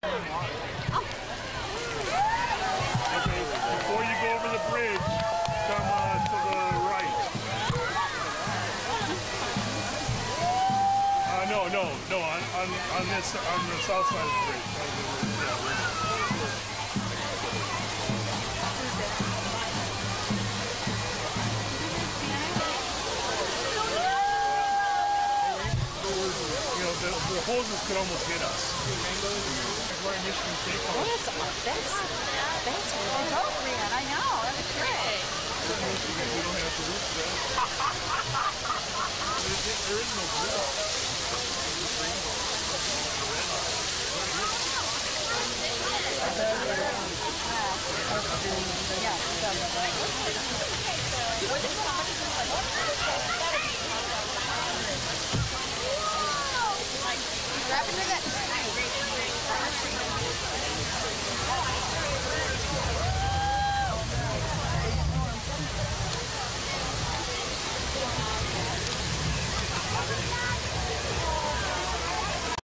Okay, before you go over the bridge, come to the right. No, on the south side of the bridge. You know, the hoses could almost hit us. That's appropriate. I know. That's great. We don't have to reach that. There is no grill. Yeah.